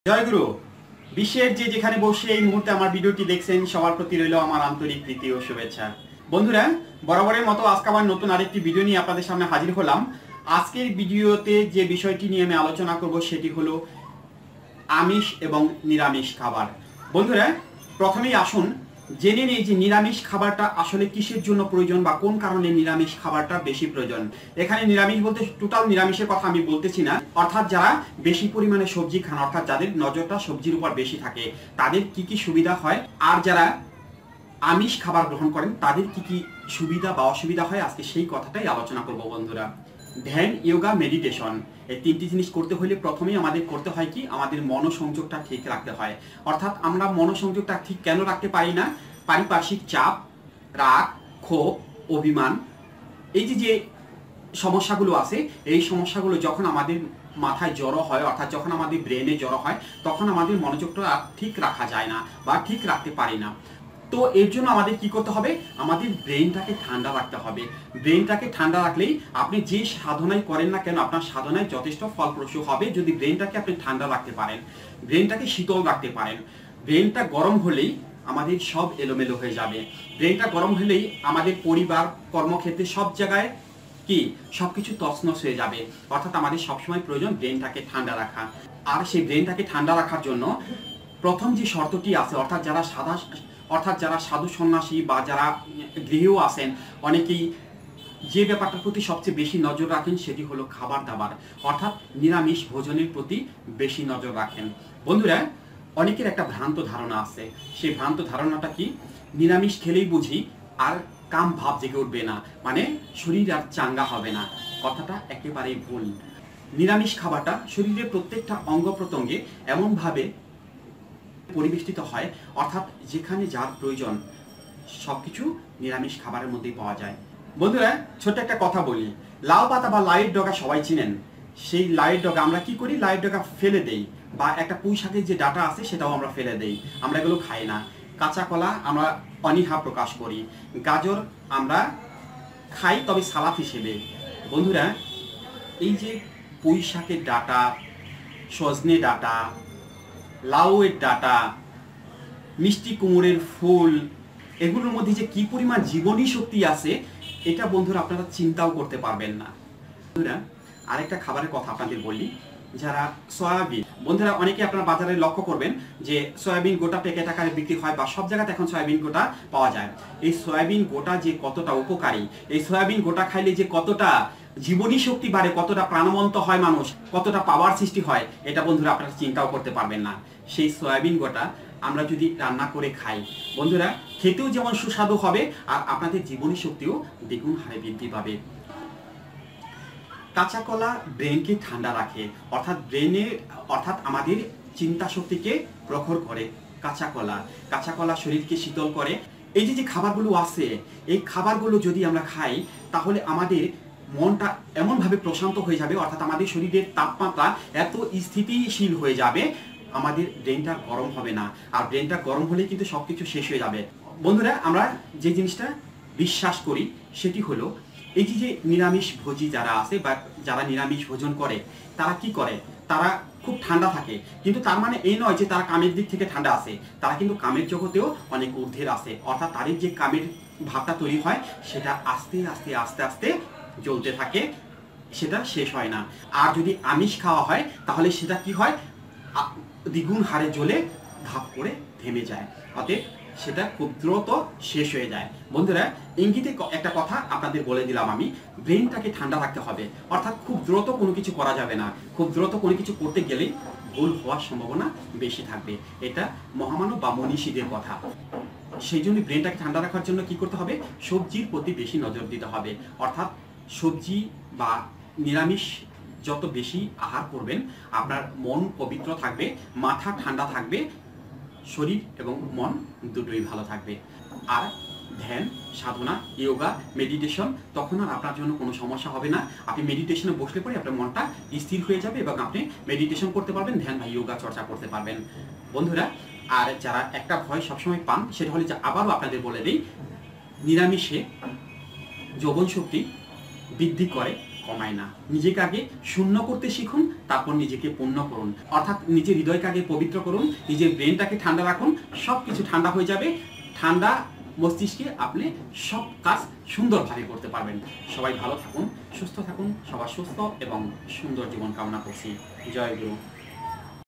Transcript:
জয়গুরু। বিশ্বের যে যেখানে বসে এই মুহূর্তে আমার ভিডিওটি দেখছেন সবার প্রতি রইল আমার আন্তরিক প্রীতি ও শুভেচ্ছা। বন্ধুরা, বরাবরের মতো আজকে আবার নতুন আরেকটি ভিডিও নিয়ে আপনাদের সামনে হাজির হলাম। আজকের ভিডিওতে যে বিষয়টি নিয়ে আমি আলোচনা করব সেটি হলো আমিষ এবং নিরামিষ খাবার। বন্ধুরা, প্রথমেই আসুন জেনে নিই যে নিরামিষ খাবারটা আসলে কিসের জন্য প্রয়োজন বা কোন কারণে নিরামিষ খাবারটা বেশি প্রয়োজন। এখানে নিরামিষ বলতে টোটাল নিরামিষের কথা আমি বলতেছি না, অর্থাৎ যারা বেশি পরিমাণে সবজি খান, অর্থাৎ যাদের নজরটা সবজির উপর বেশি থাকে তাদের কি কি সুবিধা হয়, আর যারা আমিষ খাবার গ্রহণ করেন তাদের কি কি সুবিধা বা অসুবিধা হয়, আজকে সেই কথাটাই আলোচনা করব। বন্ধুরা, ধ্যান, যোগা, মেডিটেশন এই তিনটি জিনিস করতে হলে প্রথমেই আমাদের করতে হয় কি, আমাদের মনোসংযোগটা ঠিক রাখতে হয়। অর্থাৎ আমরা মনোসংযোগটা ঠিক কেন রাখতে পারি না? পারিপার্শ্বিক চাপ, রাগ, ক্ষোভ, অভিমান, এই যে সমস্যাগুলো আছে, এই সমস্যাগুলো যখন আমাদের মাথায় জড়ো হয়, অর্থাৎ যখন আমাদের ব্রেনে জড়ো হয়, তখন আমাদের মনোযোগটা ঠিক রাখা যায় না বা ঠিক রাখতে পারি না। তো এর জন্য আমাদের কি করতে হবে? আমাদের ব্রেনটাকে ঠান্ডা রাখতে হবে। ব্রেনটাকে ঠান্ডা রাখলেই আপনি যে সাধনাই করেন না কেন আপনার সাধনায় যথেষ্ট ফলপ্রসূ হবে, যদি ব্রেনটাকে আপনি ঠান্ডা রাখতে পারেন, ব্রেনটাকে শীতল রাখতে পারেন। ব্রেনটা গরম হলেই আমাদের সব এলোমেলো হয়ে যাবে। ব্রেনটা গরম হলেই আমাদের পরিবার, কর্মক্ষেত্রে সব জায়গায় কি সবকিছু তছনছ হয়ে যাবে। অর্থাৎ আমাদের সবসময় প্রয়োজন ব্রেনটাকে ঠান্ডা রাখা। আর সেই ব্রেনটাকে ঠান্ডা রাখার জন্য প্রথম যে শর্তটি আছে, অর্থাৎ যারা সাধু সন্ন্যাসী বা যারা গৃহেও আছেন, অনেকেই যে ব্যাপারটার প্রতি সবচেয়ে বেশি নজর রাখেন সেটি হলো খাবার দাবার, অর্থাৎ নিরামিষ ভোজনের প্রতি বেশি নজর রাখেন। বন্ধুরা, অনেকের একটা ভ্রান্ত ধারণা আছে। সেই ভ্রান্ত ধারণাটা কি? নিরামিষ খেলেই বুঝি আর কাম ভাব জেগে উঠবে না, মানে শরীর আর চাঙ্গা হবে না। কথাটা একেবারেই ভুল। নিরামিষ খাবারটা শরীরের প্রত্যেকটা অঙ্গ প্রত্যঙ্গে এমনভাবে পরিবেষ্টিত হয়, অর্থাৎ যেখানে যার প্রয়োজন সবকিছু নিরামিষ খাবারের মধ্যেই পাওয়া যায়। বন্ধুরা, ছোট্ট একটা কথা বলি, লাউ পাতা বা লাউয়ের ডগা সবাই চিনেন। সেই লাউয়ের ডগা আমরা কি করি? লাউয়ের ডগা ফেলে দেই, বা একটা পুঁই শাকের যে ডাটা আছে সেটাও আমরা ফেলে দেই, আমরা এগুলো খাই না। কাঁচা কলা আমরা অনীহা প্রকাশ করি, গাজর আমরা খাই তবে সালাদ হিসেবে। বন্ধুরা, এই যে পুঁই শাকের ডাটা, সজনে ডাটা, লাউয়ের ডাটা, মিষ্টি কুমড়ের ফুল, এগুলোর মধ্যে যে কি পরিমাণ জীবনী শক্তি আছে এটা বন্ধুরা আপনারা চিন্তাও করতে পারবেন না। বন্ধুরা, আরেকটা খাবারের কথা আপনাদের বলি, যারা সয়াবিন, বন্ধুরা অনেকে আপনারা বাজারে লক্ষ্য করবেন যে সয়াবিন গোটা প্যাকেট আকারে বিক্রি হয় বা সব জায়গাতে এখন সয়াবিন গোটা পাওয়া যায়। এই সয়াবিন গোটা যে কতটা উপকারী, এই সয়াবিন গোটা খাইলে যে কতটা জীবনী শক্তি বাড়ে, কতটা প্রাণবন্ত হয় মানুষ, কতটা পাওয়ার সৃষ্টি হয়, এটা বন্ধুরা আপনারা চিন্তাও করতে পারবেন না। সেই সয়াবিন গোটা আমরা যদি রান্না করে খাই, বন্ধুরা খেতেও যেমন সুস্বাদু হবে আর আপনাদের জীবনী শক্তিও দ্বিগুণ হারে বৃদ্ধি পাবে। কাঁচা কলা ব্রেনকে ঠান্ডা রাখে, অর্থাৎ আমাদের চিন্তা শক্তিকে প্রখর করে। কাঁচা কলা শরীরকে শীতল করে। এই যে খাবারগুলো আছে, এই খাবারগুলো যদি আমরা খাই তাহলে আমাদের মনটা এমনভাবে প্রশান্ত হয়ে যাবে, অর্থাৎ আমাদের শরীরের তাপমাত্রা এত স্থিতিশীল হয়ে যাবে, আমাদের ব্রেনটা গরম হবে না। আর ব্রেনটা গরম হলে কিন্তু সবকিছু শেষ হয়ে যাবে। বন্ধুরা, আমরা যে জিনিসটা বিশ্বাস করি সেটি হলো, এই যে নিরামিষ ভোজী যারা আছে বা যারা নিরামিষ ভোজন করে তারা কি করে? তারা খুব ঠান্ডা থাকে, কিন্তু তার মানে এই নয় যে তারা কামের দিক থেকে ঠান্ডা আছে। তারা কিন্তু কামের জগতেও অনেক ঊর্ধ্বের আছে, অর্থাৎ তাদের যে কামের ভাবটা তৈরি হয় সেটা আস্তে আস্তে আস্তে আস্তে জ্বলতে থাকে, সেটা শেষ হয় না। আর যদি আমিষ খাওয়া হয় তাহলে সেটা কি হয়? দ্বিগুণ হারে জ্বলে ধাপ করে থেমে যায়, অতএব সেটা খুব দ্রুত শেষ হয়ে যায়। বন্ধুরা, ইঙ্গিতে একটা কথা আপনাদের বলে দিলাম আমি, ব্রেনটাকে ঠান্ডা রাখতে হবে, অর্থাৎ খুব দ্রুত কোনো কিছু করা যাবে না। খুব দ্রুত কোনো কিছু করতে গেলেই ভুল হওয়ার সম্ভাবনা বেশি থাকবে। এটা মহামানব বা মনীষীদের কথা। সেই জন্য ব্রেনটাকে ঠান্ডা রাখার জন্য কি করতে হবে? সবজির প্রতি বেশি নজর দিতে হবে। অর্থাৎ সবজি বা নিরামিষ যত বেশি আহার করবেন আপনার মন পবিত্র থাকবে, মাথা ঠান্ডা থাকবে, শরীর এবং মন দুটোই ভালো থাকবে। আর ধ্যান, সাধনা, যোগা, মেডিটেশন, তখন আর আপনার জন্য কোনো সমস্যা হবে না। আপনি মেডিটেশনে বসলে পরে আপনার মনটা স্থির হয়ে যাবে এবং আপনি মেডিটেশন করতে পারবেন, ধ্যান বা যোগা চর্চা করতে পারবেন। বন্ধুরা, আর যারা একটা ভয় সবসময় পান সেটা হলে যে, আবারও আপনাদের বলে দিই, নিরামিষে যৌবন শক্তি বৃদ্ধি করে, কমায় না। নিজেকে আগে শূন্য করতে শিখুন, তারপর নিজেকে পূর্ণ করুন। অর্থাৎ নিজের হৃদয়কে আগে পবিত্র করুন, নিজের ব্রেনটাকে ঠান্ডা রাখুন, সব কিছু ঠান্ডা হয়ে যাবে। ঠান্ডা মস্তিষ্কে আপনি সব কাজ সুন্দরভাবে করতে পারবেন। সবাই ভালো থাকুন, সুস্থ থাকুন, সবার সুস্থ এবং সুন্দর জীবন কামনা করছি। জয় গুরু।